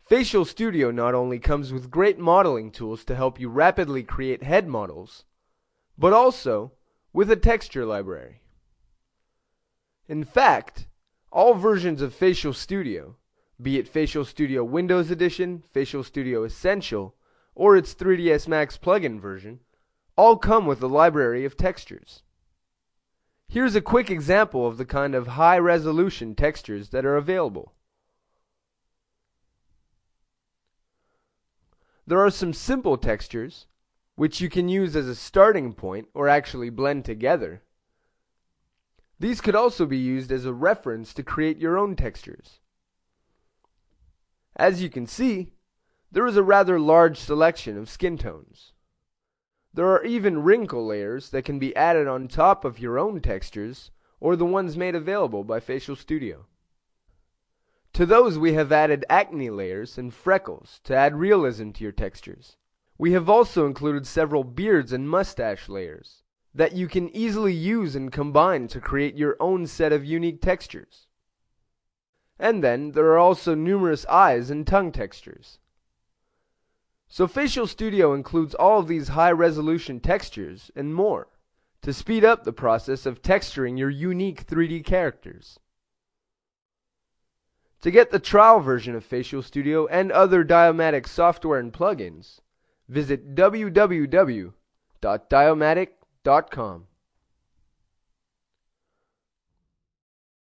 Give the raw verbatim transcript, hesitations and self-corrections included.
Facial Studio not only comes with great modeling tools to help you rapidly create head models, but also with a texture library. In fact, all versions of Facial Studio, be it Facial Studio Windows Edition, Facial Studio Essential, or its three D S Max plugin version, all come with a library of textures. Here's a quick example of the kind of high-resolution textures that are available. There are some simple textures, which you can use as a starting point or actually blend together. These could also be used as a reference to create your own textures. As you can see, there is a rather large selection of skin tones. There are even wrinkle layers that can be added on top of your own textures or the ones made available by Facial Studio. To those we have added acne layers and freckles to add realism to your textures. We have also included several beards and mustache layers that you can easily use and combine to create your own set of unique textures. And then there are also numerous eyes and tongue textures. So Facial Studio includes all of these high-resolution textures and more to speed up the process of texturing your unique three D characters. To get the trial version of Facial Studio and other Di-O-Matic software and plugins, visit w w w dot di o matic dot com.